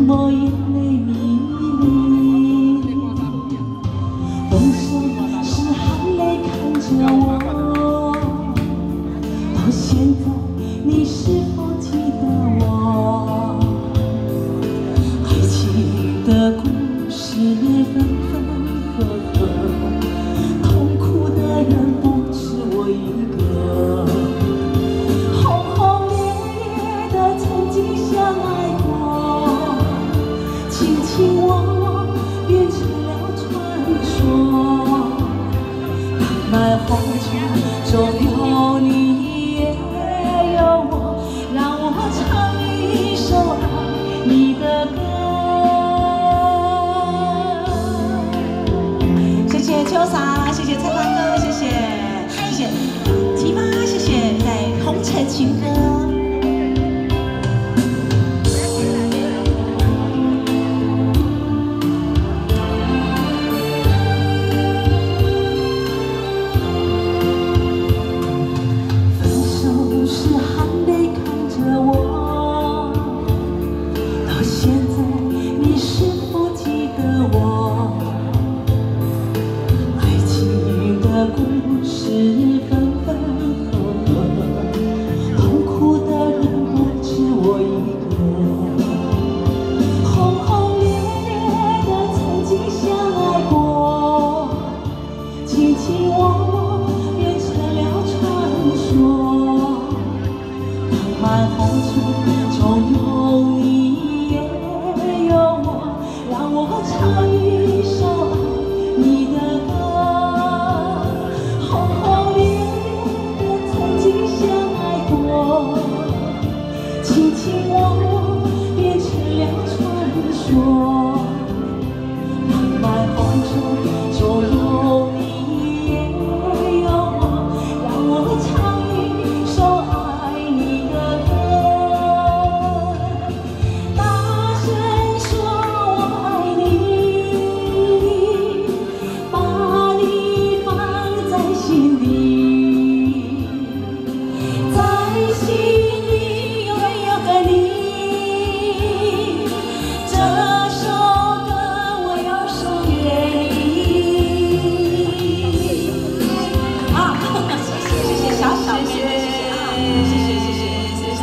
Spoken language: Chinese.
我眼泪迷离。分手时含泪看着我，到现在你是否记得我？爱情的故事分分合合，痛苦的人不止我一个。轰轰烈烈的曾经相爱过，卿卿我我变成了传说。漫漫红尘中有你也有我，让我唱一首爱你的歌。谢谢秋莎，谢谢蔡大哥，谢谢谢谢吉妈，谢谢在红尘情歌。现在你是否记得我？爱情的故事分分合合，痛苦的人不止我一个。轰轰烈烈的曾经相爱过，卿卿我我变成了传说。漫漫红尘中有你。让我唱一首爱你的歌，轰轰烈烈的曾经相爱过，卿卿我我变成了传说。漫漫红尘中。